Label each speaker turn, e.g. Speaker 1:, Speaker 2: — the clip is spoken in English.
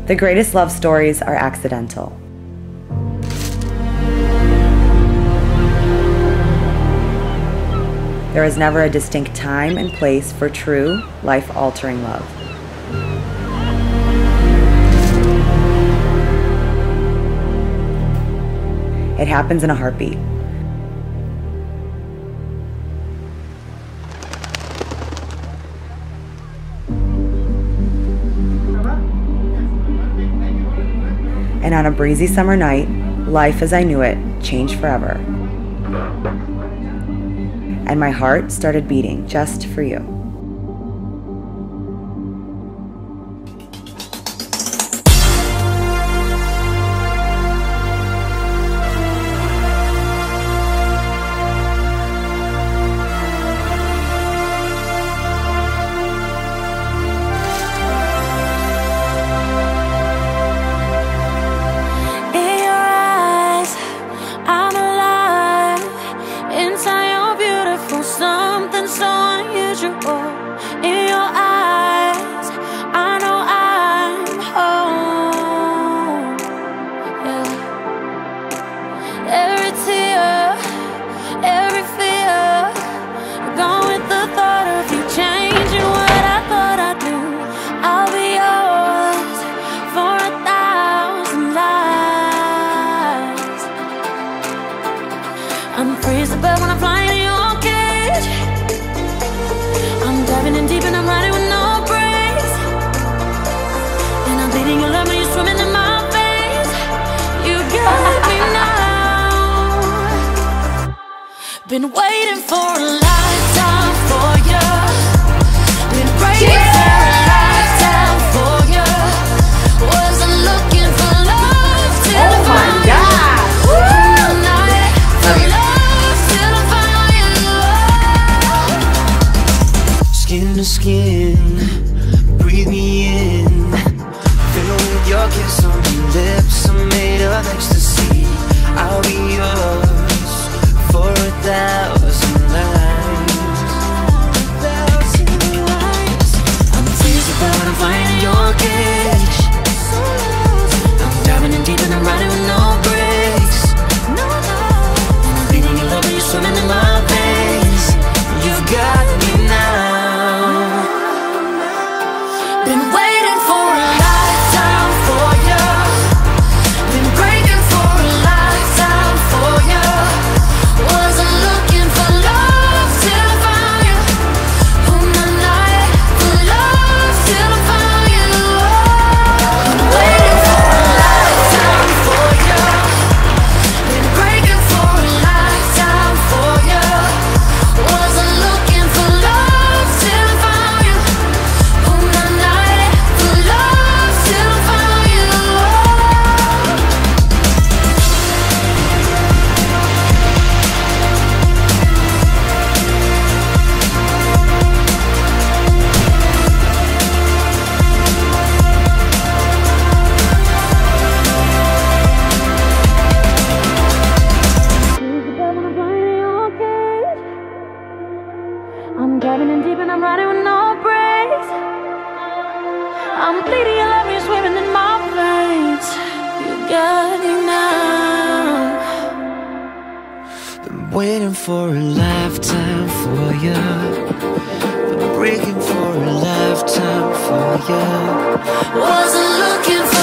Speaker 1: The greatest love stories are accidental. There is never a distinct time and place for true, life-altering love. It happens in a heartbeat. And on a breezy summer night, life as I knew it changed forever. And my heart started beating just for you.
Speaker 2: I'm free as a bird when I'm flying in your cage. I'm diving in deep and I'm riding with no brakes. And I'm bleeding your love when you're swimming in my veins. You got me now. Been waiting for a lifetime for you. Been waiting for a lifetime for you. Wasn't looking for love till I found you.
Speaker 3: Skin to skin, breathe me in. Fill with your kiss on your lips. I'm made of ecstasy. I'll be yours for 1,000 lives. I'm free as a bird when I'm flying in your cage. I'm diving in deep and I'm riding with no brakes. And I'm bleeding your love when you're swimming in my veins. You've got me now. Been waiting for a lifetime for you. Been breaking for a lifetime for you. Wasn't looking for love till I found you. On the night for love till I found you. Been waiting for a lifetime for you. Been breaking for a lifetime for you. Wasn't looking for love till I found you. On the night for love till I found you. I'm diving in deep and I'm riding with no brakes. I'm bleeding your love, you're swimming in my veins. You got me now. Been waiting for a lifetime for you. Been breaking for a lifetime for you.
Speaker 2: Wasn't looking for